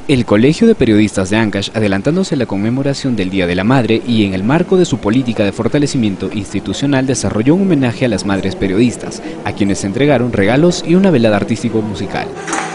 El Colegio de Periodistas de Ancash, adelantándose a la conmemoración del Día de la Madre y en el marco de su política de fortalecimiento institucional, desarrolló un homenaje a las madres periodistas, a quienes se entregaron regalos y una velada artístico-musical.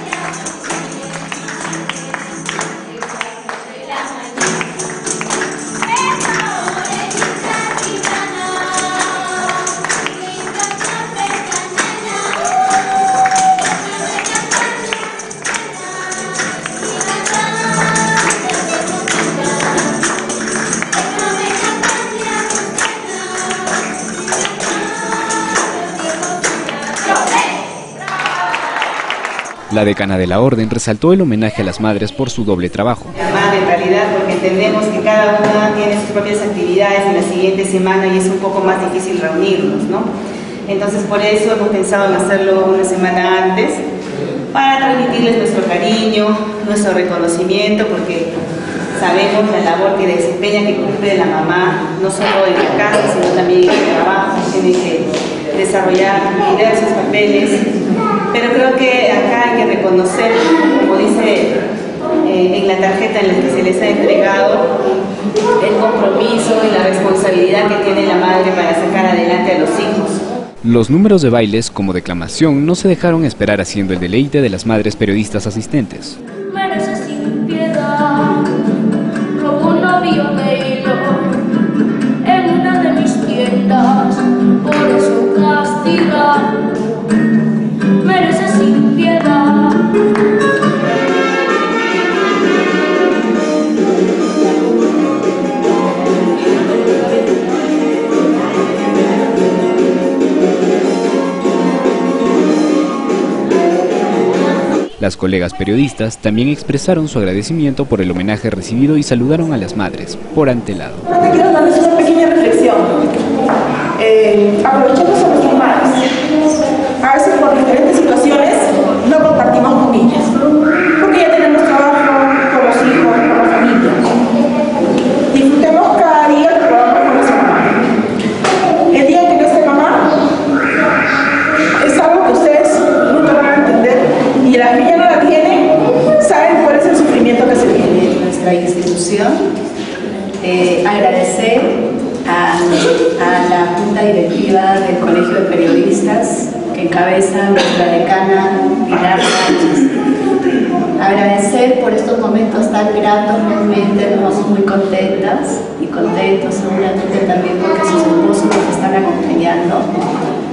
La decana de la Orden resaltó el homenaje a las madres por su doble trabajo. La madre en realidad, porque entendemos que cada una tiene sus propias actividades en la siguiente semana y es un poco más difícil reunirnos, ¿no? Entonces por eso hemos pensado en hacerlo una semana antes, para transmitirles nuestro cariño, nuestro reconocimiento, porque sabemos la labor que desempeña, que cumple la mamá, no solo en la casa, sino también en el trabajo, tiene que desarrollar diversos papeles. Pero creo que acá hay que reconocer, como dice en la tarjeta en la que se les ha entregado, el compromiso y la responsabilidad que tiene la madre para sacar adelante a los hijos. Los números de bailes como declamación no se dejaron esperar, haciendo el deleite de las madres periodistas asistentes. Mereces sin piedad, robo un novio de hilo en una de mis tiendas, por eso castiga. Mereces sin piedad. Las colegas periodistas también expresaron su agradecimiento por el homenaje recibido y saludaron a las madres por antelado. Quiero darles una pequeña reflexión. Aprovechemos a nuestras madres. A veces por diferentes situaciones no compartimos con ellas, porque ya tenemos trabajo con los hijos, con la familia. Disfrutemos cada día que podamos con nuestra mamá. El día que no esté mamá es algo que ustedes nunca van a entender, y las que ya no la tienen saben cuál es el sufrimiento que se tiene. Nuestra institución, agradecer a la Junta Directiva del Colegio de Periodistas, que encabeza nuestra decana Pilar Sánchez. Agradecer por estos momentos tan gratos, realmente nos muy contentas y contentos seguramente también porque sus esposos nos están acompañando.